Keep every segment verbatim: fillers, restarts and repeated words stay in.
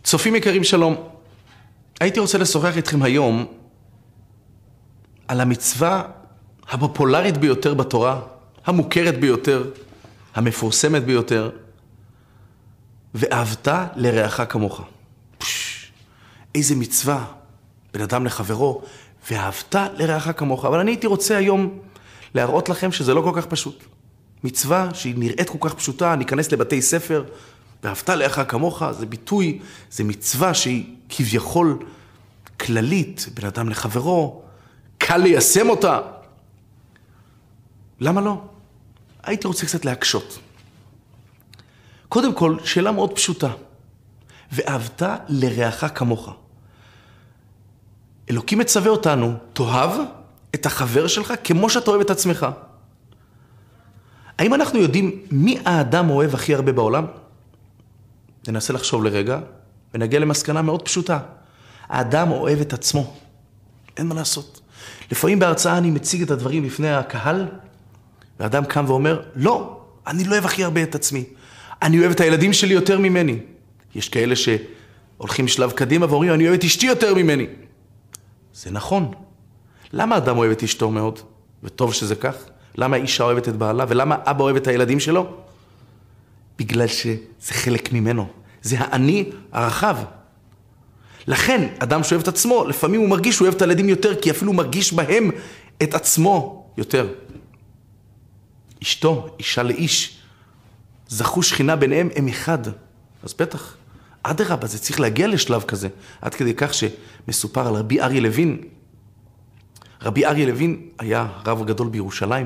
צופים יקרים שלום, הייתי רוצה לשוחח איתכם היום על המצווה הפופולרית ביותר בתורה, המוכרת ביותר, המפורסמת ביותר, ואהבת לרעך כמוך. פש, איזה מצווה, בן אדם לחברו, ואהבת לרעך כמוך. אבל אני הייתי רוצה היום להראות לכם שזה לא כל כך פשוט. מצווה שהיא נראית כל כך פשוטה, ניכנס לבתי ספר, ואהבת לרעך כמוך, זה ביטוי, זה מצווה שהיא כביכול כללית, בן אדם לחברו, קל ליישם אותה. למה לא? הייתי רוצה קצת להקשות. קודם כל, שאלה מאוד פשוטה. ואהבת לרעך כמוך. אלוקים מצווה אותנו, תאהב את החבר שלך כמו שאתה אוהב את עצמך. האם אנחנו יודעים מי האדם אוהב הכי הרבה בעולם? ננסה לחשוב לרגע, ונגיע למסקנה מאוד פשוטה. האדם אוהב את עצמו. אין מה לעשות. לפעמים בהרצאה אני מציג את הדברים לפני הקהל, והאדם קם ואומר, לא, אני לא אוהב הכי הרבה את עצמי. אני אוהב את הילדים שלי יותר ממני. יש כאלה שהולכים שלב קדימה ואומרים, אני אוהב את אשתי יותר ממני. זה נכון. למה האדם אוהב את אשתו מאוד? וטוב שזה כך. למה האישה אוהבת את בעלה? ולמה אבא אוהב את הילדים שלו? בגלל שזה חלק ממנו. זה האני הרחב. לכן, אדם שאוהב את עצמו, לפעמים הוא מרגיש שהוא אוהב את הילדים יותר, כי אפילו הוא מרגיש בהם את עצמו יותר. אשתו, אישה לאיש, זכו שכינה ביניהם הם אחד. אז בטח, עד הרבה, זה צריך להגיע לשלב כזה. עד כדי כך שמסופר על רבי אריה לוין. רבי אריה לוין היה רב גדול בירושלים,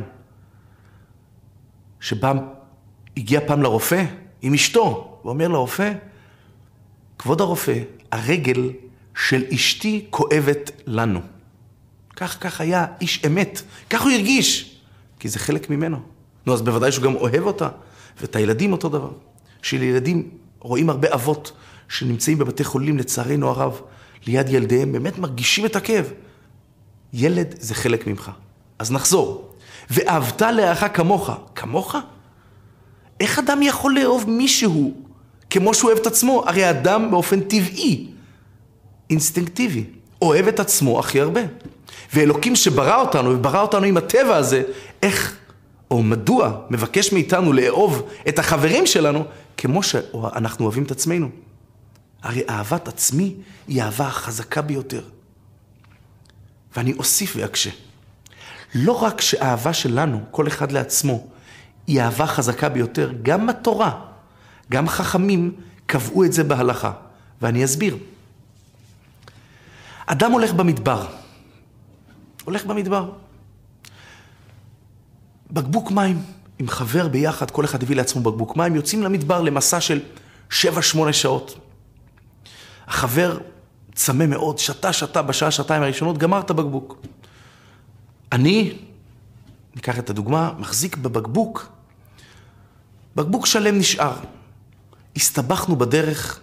שבא, הגיע פעם לרופא עם אשתו, ואומר לרופא, כבוד הרופא, הרגל של אשתי כואבת לנו. כך, כך היה איש אמת. כך הוא הרגיש, כי זה חלק ממנו. נו, אז בוודאי שהוא גם אוהב אותה, ואת הילדים אותו דבר. שלילדים רואים הרבה אבות שנמצאים בבתי חולים, לצערנו הרב, ליד ילדיהם, באמת מרגישים את הכאב. ילד זה חלק ממך. אז נחזור. ואהבת לרעך כמוך. כמוך? איך אדם יכול לאהוב מישהו כמו שהוא אוהב את עצמו? הרי אדם באופן טבעי, אינסטינקטיבי, אוהב את עצמו הכי הרבה. ואלוקים שברא אותנו, וברא אותנו עם הטבע הזה, איך או מדוע מבקש מאיתנו לאהוב את החברים שלנו, כמו שאנחנו אוהבים את עצמנו. הרי אהבת עצמי היא האהבה החזקה ביותר. ואני אוסיף ואקשה. לא רק שהאהבה שלנו, כל אחד לעצמו, היא אהבה חזקה ביותר, גם בתורה, גם חכמים קבעו את זה בהלכה. ואני אסביר. אדם הולך במדבר. הולך במדבר. בקבוק מים, עם חבר ביחד, כל אחד הביא לעצמו בקבוק מים, יוצאים למדבר למסע של שבע, שמונה שעות. החבר צמא מאוד, שתה, שתה, בשעה, שעתיים הראשונות, גמר את הבקבוק. אני, ניקח את הדוגמה, מחזיק בבקבוק, בקבוק שלם נשאר. הסתבכנו בדרך,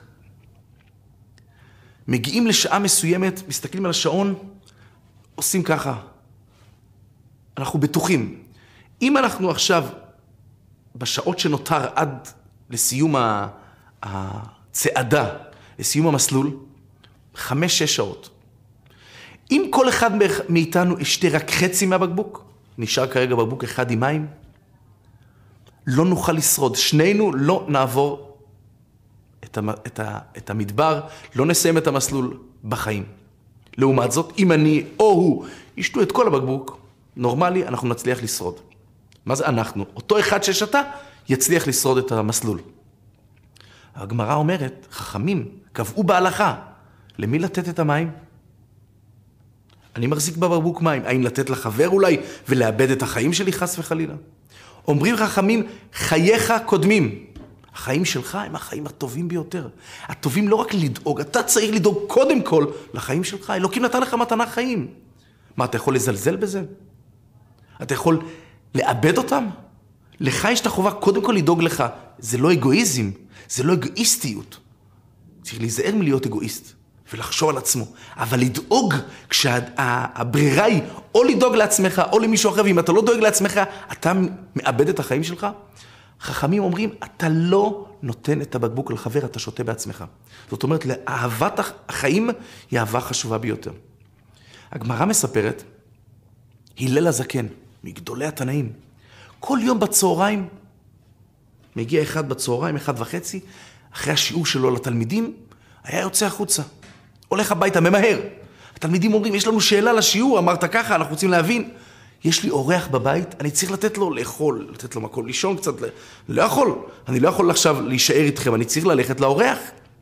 מגיעים לשעה מסוימת, מסתכלים על השעון, עושים ככה. אנחנו בטוחים. אם אנחנו עכשיו, בשעות שנותר עד לסיום הצעדה, לסיום המסלול, חמש, שש שעות. אם כל אחד מאיתנו ישתה רק חצי מהבקבוק, נשאר כרגע בקבוק אחד עם מים, לא נוכל לשרוד. שנינו לא נעבור את, המ, את, ה, את המדבר, לא נסיים את המסלול בחיים. לעומת זאת, אם אני או הוא ישתו את כל הבקבוק, נורמלי, אנחנו נצליח לשרוד. מה זה אנחנו? אותו אחד ששתה יצליח לשרוד את המסלול. הגמרא אומרת, חכמים קבעו בהלכה, למי לתת את המים? אני מחזיק בבקבוק מים, האם לתת לחבר אולי ולאבד את החיים שלי חס וחלילה? אומרים חכמים, חייך קודמים. החיים שלך הם החיים הטובים ביותר. הטובים לא רק לדאוג, אתה צריך לדאוג קודם כל לחיים שלך. אלוקים נתן לך מתנה חיים. מה, אתה יכול לזלזל בזה? אתה יכול לאבד אותם? לך יש את החובה קודם כל לדאוג לך. זה לא אגואיזם, זה לא אגואיסטיות. צריך להיזהר מלהיות אגואיסט ולחשוב על עצמו. אבל לדאוג כשהברירה היא או לדאוג לעצמך או למישהו אחר, ואם אתה לא דואג לעצמך, אתה מאבד את החיים שלך. חכמים אומרים, אתה לא נותן את הבקבוק לחבר, אתה שותה בעצמך. זאת אומרת, לאהבת החיים היא אהבה חשובה ביותר. הגמרא מספרת, הלל הזקן, מגדולי התנאים, כל יום בצהריים, מגיע אחד בצהריים, אחד וחצי, אחרי השיעור שלו לתלמידים, היה יוצא החוצה. הולך הביתה, ממהר. התלמידים אומרים, יש לנו שאלה לשיעור, אמרת ככה, אנחנו רוצים להבין. יש לי אורח בבית, אני צריך לתת לו לאכול, לתת לו מקום לישון קצת, לא יכול. אני לא יכול עכשיו להישאר איתכם, אני צריך ללכת לאורח.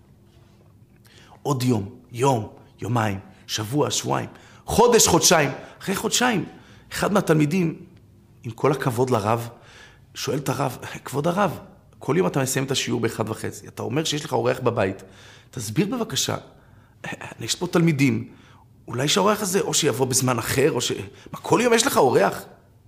עוד יום, יום, יומיים, שבוע, שבועיים, חודש, חודשיים. אחרי חודשיים, אחד מהתלמידים, עם כל הכבוד לרב, שואל את הרב, כבוד הרב, כל יום אתה מסיים את השיעור באחד וחצי, אתה אומר שיש לך אורח בבית, תסביר בבקשה, יש פה תלמידים, אולי שהאורח הזה או שיבוא בזמן אחר, או ש... מה, כל יום יש לך אורח?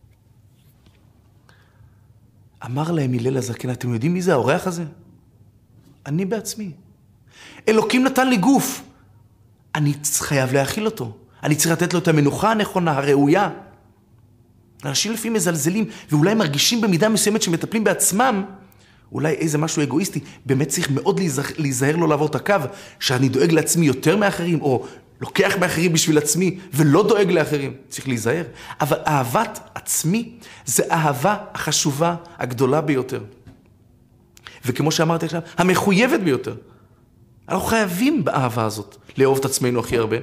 אמר להם הלל הזקן, אתם יודעים מי זה האורח הזה? אני בעצמי. אלוקים נתן לי גוף, אני חייב להאכיל אותו, אני צריך לתת לו את המנוחה הנכונה, הראויה. אנשים לפעמים מזלזלים, ואולי מרגישים במידה מסוימת שמטפלים בעצמם, אולי איזה משהו אגואיסטי, באמת צריך מאוד להיזהר, להיזהר לא לעבור את הקו, שאני דואג לעצמי יותר מאחרים, או לוקח מאחרים בשביל עצמי, ולא דואג לאחרים. צריך להיזהר. אבל אהבת עצמי, זה אהבה החשובה, הגדולה ביותר. וכמו שאמרתי עכשיו, המחויבת ביותר. אנחנו חייבים באהבה הזאת, לאהוב את עצמנו הכי הרבה.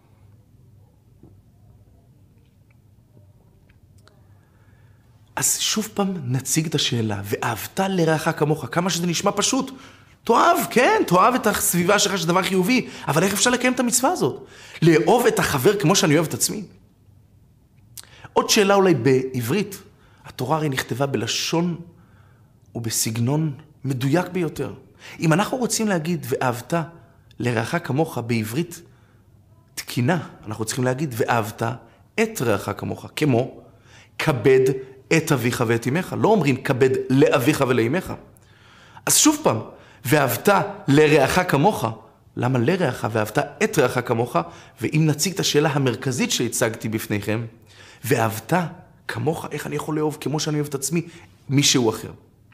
אז שוב פעם נציג את השאלה, ואהבת לרעך כמוך, כמה שזה נשמע פשוט. תאהב, כן, תאהב את הסביבה שלך שזה דבר חיובי, אבל איך אפשר לקיים את המצווה הזאת? לאהוב את החבר כמו שאני אוהב את עצמי. עוד שאלה אולי בעברית, התורה הרי נכתבה בלשון ובסגנון מדויק ביותר. אם אנחנו רוצים להגיד ואהבת לרעך כמוך בעברית תקינה, אנחנו צריכים להגיד ואהבת את רעך כמוך, כמו כבד את אביך ואת אמך. לא אומרים כבד לאביך ולאמך. אז שוב פעם, ואהבת לרעך כמוך. למה לרעך? ואהבת את רעך כמוך. ואם נציג את השאלה המרכזית שהצגתי בפניכם, ואהבת כמוך, איך אני יכול לאהוב כמו שאני אוהב את עצמי, מישהו אחר.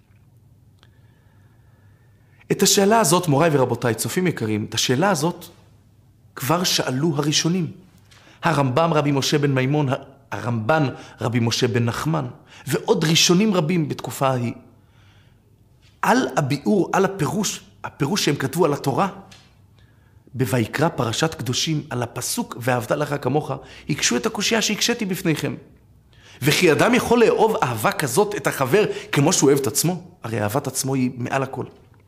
את השאלה הזאת, מוריי ורבותיי, צופים יקרים, את השאלה הזאת כבר שאלו הראשונים. הרמב"ם רבי משה בן מימון, הרמב"ן רבי משה בן נחמן, ועוד ראשונים רבים בתקופה ההיא. על הביאור, על הפירוש, הפירוש שהם כתבו על התורה, בויקרא פרשת קדושים, על הפסוק ואהבת לך כמוך, הקשו את הקושיה שהקשיתי בפניכם. וכי אדם יכול לאהוב אהבה כזאת את החבר כמו שהוא אוהב את עצמו? הרי אהבת עצמו היא מעל הכל.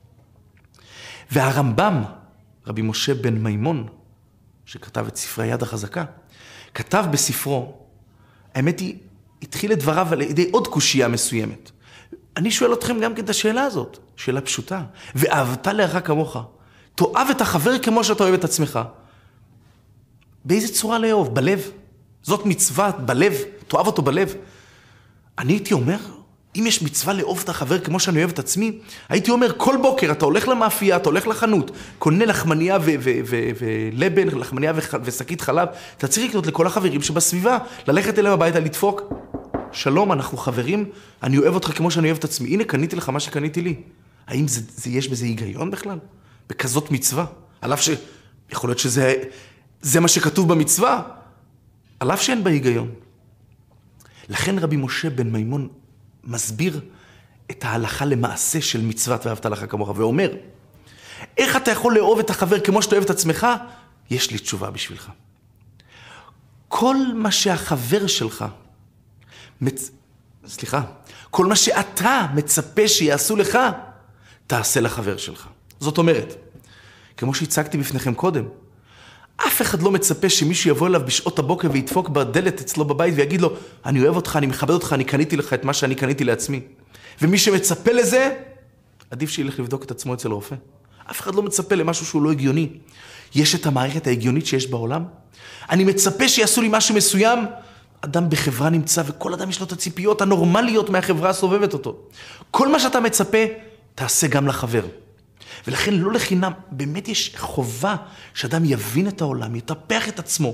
והרמב"ם, רבי משה בן מימון, שכתב את ספרי היד החזקה, כתב בספרו, האמת היא, התחיל את דבריו על ידי עוד קושייה מסוימת. אני שואל אתכם גם כן את השאלה הזאת, שאלה פשוטה. ואהבת לרעך כמוך, תאהב את החבר כמו שאתה אוהב את עצמך. באיזה צורה לאהוב? בלב. זאת מצווה בלב, תאהב אותו בלב. אני הייתי אומר, אם יש מצווה לאהוב את החבר כמו שאני אוהב את עצמי, הייתי אומר, כל בוקר אתה הולך למאפייה, אתה הולך לחנות, קונה לחמניה ולבן, לחמניה ושקית חלב, אתה צריך לקנות לכל החברים שבסביבה, ללכת אליהם הביתה, לדפוק. שלום, אנחנו חברים, אני אוהב אותך כמו שאני אוהב את עצמי. הנה, קניתי לך מה שקניתי לי. האם זה, זה, יש בזה היגיון בכלל? בכזאת מצווה? על אף שיכול להיות שזה זה מה שכתוב במצווה, על אף שאין בה היגיון. לכן רבי משה בן מימון מסביר את ההלכה למעשה של מצוות ואהבת לך כמוך, ואומר, איך אתה יכול לאהוב את החבר כמו שאתה אוהב את עצמך? יש לי תשובה בשבילך. כל מה שהחבר שלך, מצ... סליחה, כל מה שאתה מצפה שיעשו לך, תעשה לחבר שלך. זאת אומרת, כמו שהצגתי בפניכם קודם, אף אחד לא מצפה שמישהו יבוא אליו בשעות הבוקר וידפוק בדלת אצלו בבית ויגיד לו, אני אוהב אותך, אני מכבד אותך, אני קניתי לך את מה שאני קניתי לעצמי. ומי שמצפה לזה, עדיף שילך לבדוק את עצמו אצל רופא. אף אחד לא מצפה למשהו שהוא לא הגיוני. יש את המערכת ההגיונית שיש בעולם. אני מצפה שיעשו לי משהו מסוים. אדם בחברה נמצא, וכל אדם יש לו את הציפיות הנורמליות מהחברה הסובבת אותו. כל מה שאתה מצפה, תעשה גם לחבר. ולכן לא לחינם, באמת יש חובה שאדם יבין את העולם, יטפח את עצמו,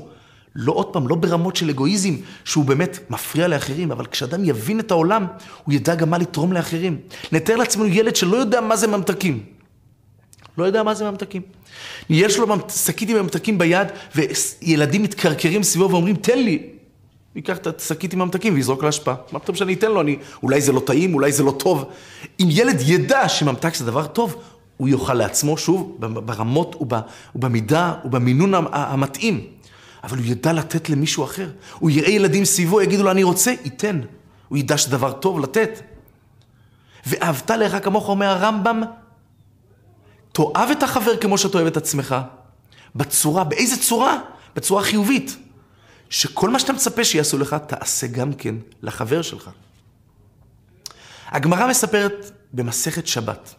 לא עוד פעם, לא ברמות של אגואיזם, שהוא באמת מפריע לאחרים, אבל כשאדם יבין את העולם, הוא ידע גם מה לתרום לאחרים. נתאר לעצמנו ילד שלא יודע מה זה ממתקים. לא יודע מה זה ממתקים. יש לו שקית עם ממתקים ביד, וילדים מתקרקרים סביבו ואומרים, תן לי. ייקח את השקית עם ממתקים ויזרוק להשפעה. מה פתאום שאני אתן לו? אני, אולי זה לא טעים, אולי זה לא טוב. אם ילד ידע שממתק זה דבר טוב, הוא יוכל לעצמו, שוב, ברמות ובמידה ובמינון המתאים. אבל הוא ידע לתת למישהו אחר. הוא יראה ילדים סביבו, יגידו לו, אני רוצה, ייתן. הוא ידע שדבר טוב לתת. ואהבת לך כמוך, אומר הרמב"ם, תאהב את החבר כמו שאתה אוהב את עצמך. בצורה, באיזה צורה? בצורה חיובית. שכל מה שאתה מצפה שיעשו לך, תעשה גם כן לחבר שלך. הגמרא מספרת במסכת שבת.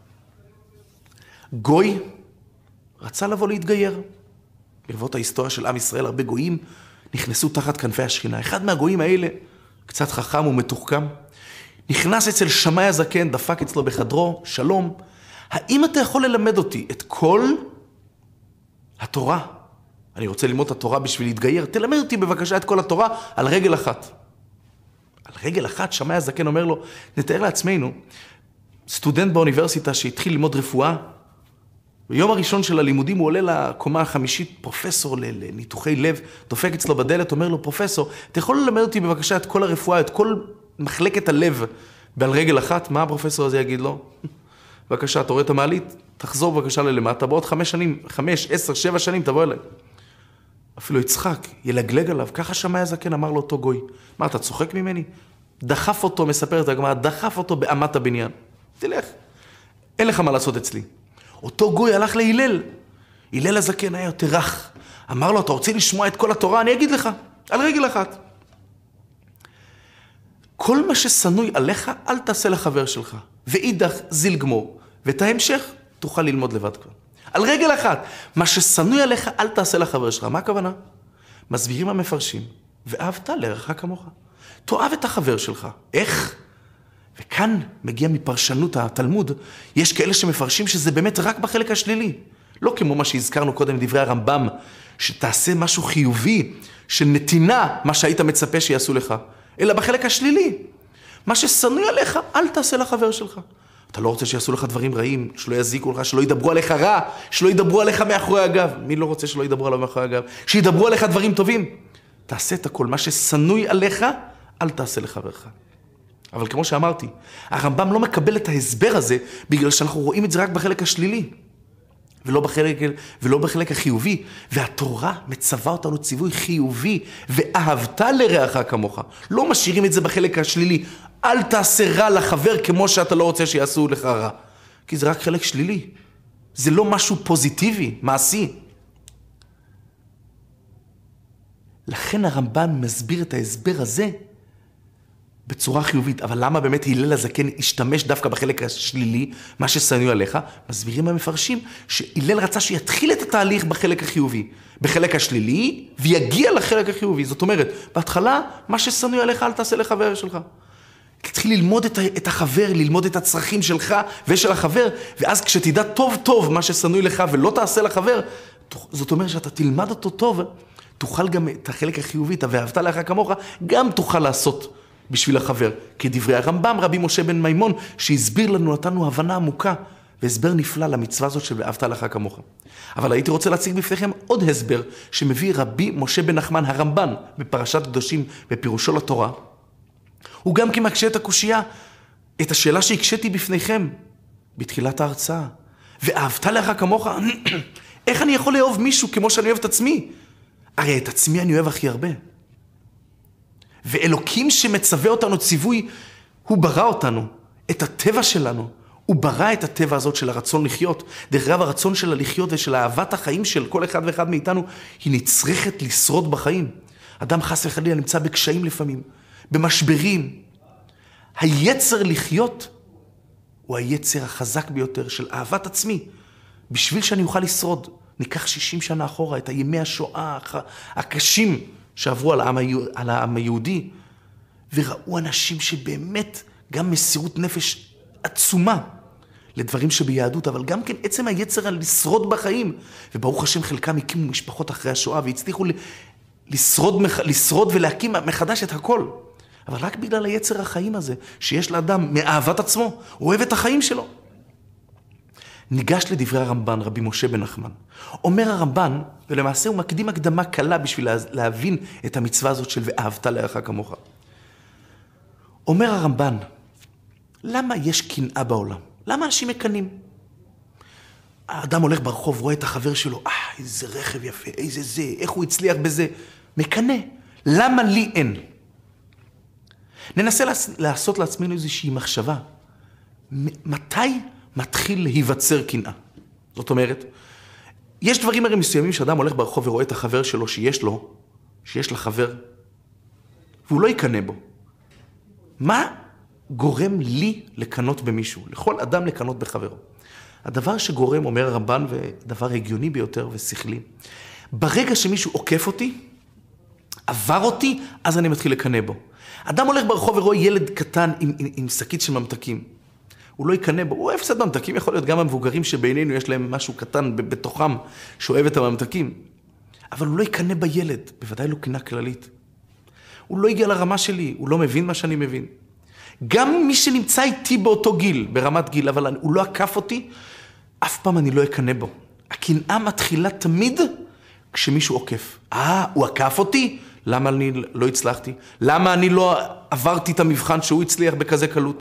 גוי רצה לבוא להתגייר. ברבות ההיסטוריה של עם ישראל, הרבה גויים נכנסו תחת כנפי השכינה. אחד מהגויים האלה, קצת חכם ומתוחכם, נכנס אצל שמאי הזקן, דפק אצלו בחדרו, שלום, האם אתה יכול ללמד אותי את כל התורה? אני רוצה ללמוד את התורה בשביל להתגייר, תלמד אותי בבקשה את כל התורה על רגל אחת. על רגל אחת, שמאי הזקן אומר לו, נתאר לעצמנו, סטודנט באוניברסיטה שהתחיל ללמוד רפואה, ביום הראשון של הלימודים הוא עולה לקומה החמישית, פרופסור לניתוחי לב, דופק אצלו בדלת, אומר לו, פרופסור, אתה יכול ללמד אותי בבקשה את כל הרפואה, את כל מחלקת הלב, ועל רגל אחת? מה הפרופסור הזה יגיד לו? בבקשה, תורא את המעלית, תחזור בבקשה ללמטה, בעוד חמש שנים, חמש, עשר, שבע שנים, תבוא אליי. אפילו יצחק, ילגלג עליו, ככה שמאי הזקן אמר לו אותו גוי. מה, אתה צוחק ממני? דחף אותו, מספרת הגמרא, דחף אותו באמת הבניין. תלך, אין לך מה לעשות אצלי. אותו גוי הלך להילל. הילל הזקן היה יותר רך. אמר לו, אתה רוצה לשמוע את כל התורה? אני אגיד לך, על רגל אחת. כל מה שסנוי עליך, אל תעשה לחבר שלך. ואידך זיל גמור. ואת ההמשך תוכל ללמוד לבד כבר. על רגל אחת, מה שסנוי עליך, אל תעשה לחבר שלך. מה הכוונה? מסבירים המפרשים. ואהבת לרעך כמוך. תאהב את החבר שלך. איך? וכאן מגיע מפרשנות התלמוד, יש כאלה שמפרשים שזה באמת רק בחלק השלילי. לא כמו מה שהזכרנו קודם דברי הרמב"ם, שתעשה משהו חיובי, של נתינה, מה שהיית מצפה שיעשו לך, אלא בחלק השלילי. מה שסנוי עליך, אל תעשה לחבר שלך. אתה לא רוצה שיעשו לך דברים רעים, שלא יזיקו לך, שלא ידברו עליך רע, שלא ידברו עליך מאחורי הגב. מי לא רוצה שלא ידברו עליו מאחורי הגב? שידברו עליך דברים טובים. תעשה את הכל. מה שסנוי עליך, אל תעשה לחברך. אבל כמו שאמרתי, הרמב"ם לא מקבל את ההסבר הזה, בגלל שאנחנו רואים את זה רק בחלק השלילי, ולא בחלק, ולא בחלק החיובי. והתורה מצווה אותנו ציווי חיובי, ואהבת לרעך כמוך. לא משאירים את זה בחלק השלילי. אל תעשה רע לחבר כמו שאתה לא רוצה שיעשו לך רע. כי זה רק חלק שלילי. זה לא משהו פוזיטיבי, מעשי. לכן הרמב"ם מסביר את ההסבר הזה, בצורה חיובית. אבל למה באמת הילל הזקן השתמש דווקא בחלק השלילי, מה שסנוי עליך? מסבירים המפרשים שהילל רצה שיתחיל את התהליך בחלק החיובי, בחלק השלילי, ויגיע לחלק החיובי. זאת אומרת, בהתחלה, מה שסנוי עליך אל תעשה לחבר שלך. תתחיל ללמוד את החבר, ללמוד את הצרכים שלך ושל החבר, ואז כשתדע טוב טוב מה שסנוי לך ולא תעשה לחבר, זאת אומרת שאתה תלמד אותו טוב, תוכל גם את החלק החיובי, ואהבת לך כמוך, גם תוכל לעשות בשביל החבר. כדברי הרמב"ם, רבי משה בן מימון, שהסביר לנו, נתנו הבנה עמוקה, והסבר נפלא למצווה הזאת של ואהבת לך כמוך. אבל הייתי רוצה להציג בפניכם עוד הסבר, שמביא רבי משה בן נחמן הרמב"ן, בפרשת קדושים, בפירושו לתורה. הוא גם כי מקשה את הקושייה, את השאלה שהקשיתי בפניכם, בתחילת ההרצאה. ואהבת לך כמוך, איך אני יכול לאהוב מישהו כמו שאני אוהב את עצמי? הרי את עצמי אני אוהב הכי הרבה. ואלוקים שמצווה אותנו ציווי, הוא ברא אותנו, את הטבע שלנו. הוא ברא את הטבע הזאת של הרצון לחיות. דרך אגב, הרצון של הלחיות ושל אהבת החיים של כל אחד ואחד מאיתנו, היא נצרכת לשרוד בחיים. אדם חס וחלילה נמצא בקשיים לפעמים, במשברים. היצר לחיות הוא היצר החזק ביותר של אהבת עצמי. בשביל שאני אוכל לשרוד, ניקח שישים שנה אחורה את הימי השואה הקשים שעברו על העם, על העם היהודי, וראו אנשים שבאמת גם מסירות נפש עצומה לדברים שביהדות, אבל גם כן עצם היצר על לשרוד בחיים. וברוך השם חלקם הקימו משפחות אחרי השואה והצליחו לשרוד, לשרוד ולהקים מחדש את הכל. אבל רק בגלל היצר החיים הזה, שיש לאדם מאהבת עצמו, הוא אוהב את החיים שלו. ניגש לדברי הרמב"ן, רבי משה בן נחמן. אומר הרמב"ן, ולמעשה הוא מקדים הקדמה קלה בשביל להבין את המצווה הזאת של ואהבת לרעך כמוך. אומר הרמב"ן, למה יש קנאה בעולם? למה אנשים מקנאים? האדם הולך ברחוב, רואה את החבר שלו, אה, איזה רכב יפה, איזה זה, איך הוא הצליח בזה. מקנא. למה לי אין? ננסה לעשות לעצמנו איזושהי מחשבה. מתי מתחיל להיווצר קנאה? זאת אומרת, יש דברים הרי מסוימים שאדם הולך ברחוב ורואה את החבר שלו שיש לו, שיש לחבר, והוא לא יקנא בו. מה גורם לי לקנות במישהו? לכל אדם לקנות בחברו. הדבר שגורם, אומר הרמב"ן, ודבר הגיוני ביותר ושכלי, ברגע שמישהו עוקף אותי, עבר אותי, אז אני מתחיל לקנא בו. אדם הולך ברחוב ורואה ילד קטן עם, עם, עם שקית של ממתקים. הוא לא יקנא בו, הוא אוהב קצת ממתקים, יכול להיות גם המבוגרים שבינינו יש להם משהו קטן בתוכם, שאוהב את הממתקים. אבל הוא לא יקנא בילד, בוודאי לא קנאה כללית. הוא לא הגיע לרמה שלי, הוא לא מבין מה שאני מבין. גם מי שנמצא איתי באותו גיל, ברמת גיל, אבל הוא לא עקף אותי, אף פעם אני לא אקנא בו. הקנאה מתחילה תמיד כשמישהו עוקף. אה, הוא עקף אותי? למה אני לא הצלחתי? למה אני לא עברתי את המבחן שהוא הצליח בכזה קלות?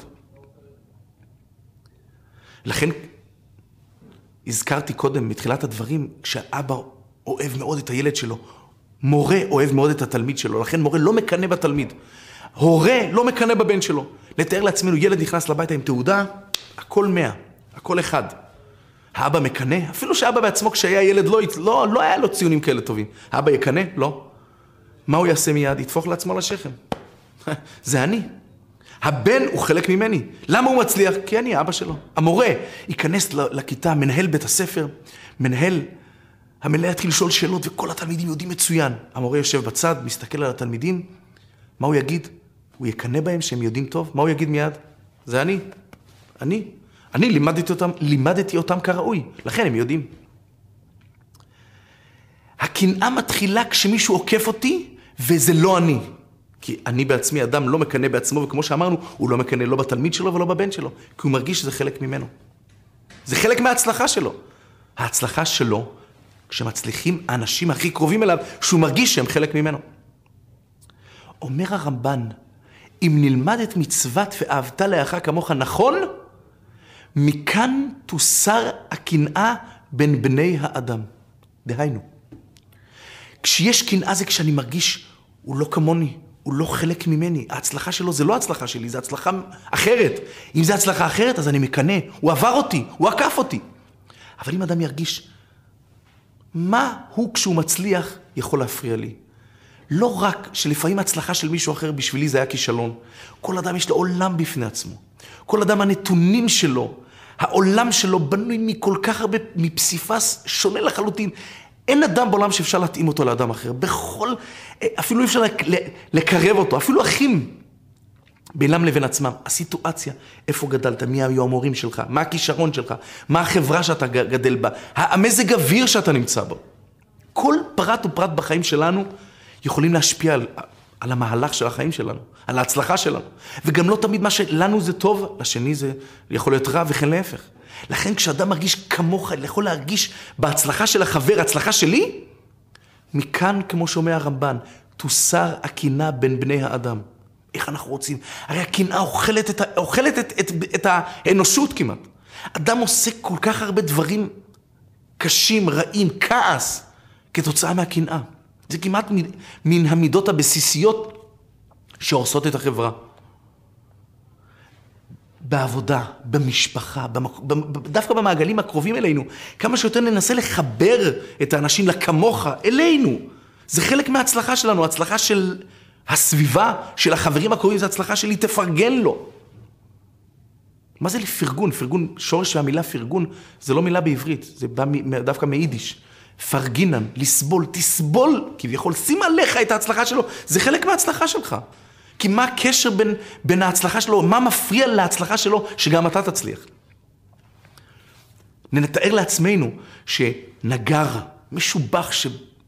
לכן, הזכרתי קודם, מתחילת הדברים, כשאבא אוהב מאוד את הילד שלו, מורה אוהב מאוד את התלמיד שלו, לכן מורה לא מקנא בתלמיד. הורה לא מקנא בבן שלו. לתאר לעצמנו, ילד נכנס לביתה עם תעודה, הכל מאה, הכל אחד. האבא מקנא, אפילו שאבא בעצמו כשהיה ילד לא, לא, לא היה לו ציונים כאלה טובים. האבא יקנא? לא. מה הוא יעשה מיד? יתפוך לעצמו לשכם. זה אני. הבן הוא חלק ממני. למה הוא מצליח? כי אני האבא שלו. המורה ייכנס לכיתה, מנהל בית הספר, מנהל, המנהל יתחיל לשאול שאלות וכל התלמידים יודעים מצוין. המורה יושב בצד, מסתכל על התלמידים, מה הוא יגיד? הוא יקנא בהם שהם יודעים טוב? מה הוא יגיד מיד? זה אני. אני. אני לימדתי אותם, לימדתי אותם כראוי. לכן הם יודעים. הקנאה מתחילה כשמישהו עוקף אותי, וזה לא אני. כי אני בעצמי, אדם לא מקנא בעצמו, וכמו שאמרנו, הוא לא מקנא לא בתלמיד שלו ולא בבן שלו, כי הוא מרגיש שזה חלק ממנו. זה חלק מההצלחה שלו. ההצלחה שלו, כשמצליחים האנשים הכי קרובים אליו, שהוא מרגיש שהם חלק ממנו. אומר הרמב"ן, אם נלמד את מצוות ואהבת לרעך כמוך נכון, מכאן תוסר הקנאה בין בני האדם. דהיינו, כשיש קנאה זה כשאני מרגיש, הוא לא כמוני, הוא לא חלק ממני. ההצלחה שלו זה לא הצלחה שלי, זה הצלחה אחרת. אם זה הצלחה אחרת, אז אני מקנא. הוא עבר אותי, הוא עקף אותי. אבל אם אדם ירגיש, מה הוא כשהוא מצליח יכול להפריע לי? לא רק שלפעמים ההצלחה של מישהו אחר בשבילי זה היה כישלון. כל אדם יש לו עולם בפני עצמו. כל אדם הנתונים שלו, העולם שלו בנוי מכל כך הרבה, מפסיפס שונה לחלוטין. אין אדם בעולם שאפשר להתאים אותו לאדם אחר. בכל, אפילו אפשר לקרב אותו, אפילו אחים בינם לבין עצמם. הסיטואציה, איפה גדלת, מי היו המורים שלך, מה הכישרון שלך, מה החברה שאתה גדל בה, המזג אוויר שאתה נמצא בו. כל פרט ופרט בחיים שלנו יכולים להשפיע על, על המהלך של החיים שלנו, על ההצלחה שלנו. וגם לא תמיד מה שלנו זה טוב, לשני זה יכול להיות רע וכן להפך. לכן כשאדם מרגיש כמוך, יכול להרגיש בהצלחה של החבר, הצלחה שלי, מכאן, כמו שאומר הרמב"ן, תוסר הקנאה בין בני האדם. איך אנחנו רוצים? הרי הקנאה אוכלת את, אוכלת את, את, את האנושות כמעט. אדם עושה כל כך הרבה דברים קשים, רעים, כעס, כתוצאה מהקנאה. זה כמעט מן המידות הבסיסיות שהורסות את החברה. בעבודה, במשפחה, במק... דווקא במעגלים הקרובים אלינו, כמה שיותר ננסה לחבר את האנשים לכמוך, אלינו. זה חלק מההצלחה שלנו, ההצלחה של הסביבה, של החברים הקרובים, זה הצלחה שלי, תפרגן לו. מה זה לפרגון? פרגון, שורש והמילה פרגון, זה לא מילה בעברית, זה בא דווקא מיידיש. פרגינן, לסבול, תסבול, כביכול, שים עליך את ההצלחה שלו, זה חלק מההצלחה שלך. כי מה הקשר בין, בין ההצלחה שלו, מה מפריע להצלחה שלו, שגם אתה תצליח. נתאר לעצמנו שנגר, משובח,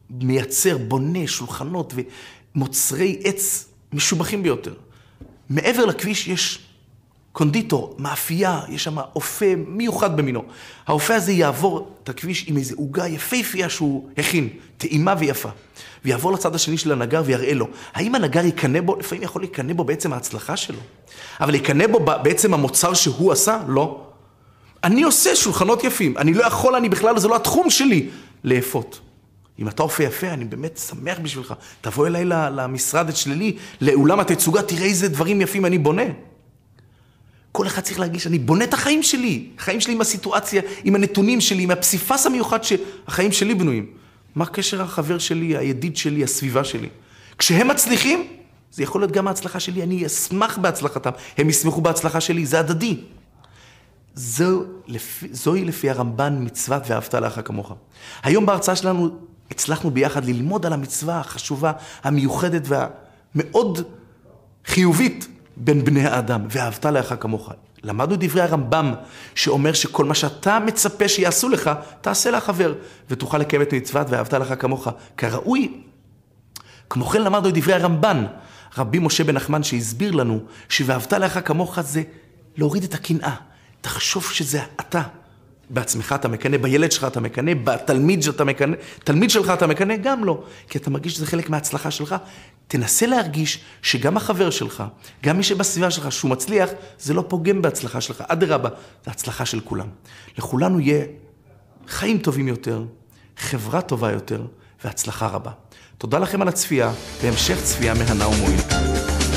מייצר, בונה שולחנות ומוצרי עץ משובחים ביותר. מעבר לכביש יש קונדיטור, מאפייה, יש שם אופה מיוחד במינו. האופה הזה יעבור את הכביש עם איזו עוגה יפהפייה שהוא הכין, טעימה ויפה. ויעבור לצד השני של הנגר ויראה לו. האם הנגר יקנה בו? לפעמים יכול לקנה בו בעצם ההצלחה שלו. אבל יקנה בו בעצם המוצר שהוא עשה? לא. אני עושה שולחנות יפים. אני לא יכול, אני בכלל, זה לא התחום שלי לאפות. אם אתה אופה יפה, אני באמת שמח בשבילך. תבוא אליי למשרד אצלי, לאולם התצוגה, תראה איזה דברים יפים אני בונה. כל אחד צריך להרגיש, אני בונה את החיים שלי. החיים שלי עם הסיטואציה, עם הנתונים שלי, עם הפסיפס המיוחד שהחיים שלי בנויים. מה הקשר החבר שלי, הידיד שלי, הסביבה שלי? כשהם מצליחים, זה יכול להיות גם ההצלחה שלי, אני אשמח בהצלחתם. הם ישמחו בהצלחה שלי, זה הדדי. זו, לפי, זוהי לפי הרמב"ן מצוות ואהבת לרעך כמוך. היום בהרצאה שלנו הצלחנו ביחד ללמוד על המצווה החשובה, המיוחדת והמאוד חיובית בין בני האדם, ואהבת לרעך כמוך. למדנו דברי הרמב"ם שאומר שכל מה שאתה מצפה שיעשו לך, תעשה לחבר, ותוכל לקיים את מצוות ואהבת לרעך כמוך כראוי. כמו כן למדנו דברי הרמב"ן, רבי משה בן נחמן שהסביר לנו שוואהבת לרעך כמוך זה להוריד את הקנאה. תחשוב שזה אתה. בעצמך אתה מקנה, בילד שלך אתה מקנה, בתלמיד שאתה מקנה, תלמיד שלך אתה מקנה, גם לא. כי אתה מרגיש שזה חלק מההצלחה שלך. תנסה להרגיש שגם החבר שלך, גם מי שבסביבה שלך, שהוא מצליח, זה לא פוגם בהצלחה שלך. אדרבה, זה הצלחה של כולם. לכולנו יהיה חיים טובים יותר, חברה טובה יותר, והצלחה רבה. תודה לכם על הצפייה, והמשך צפייה מהנה ומועיל.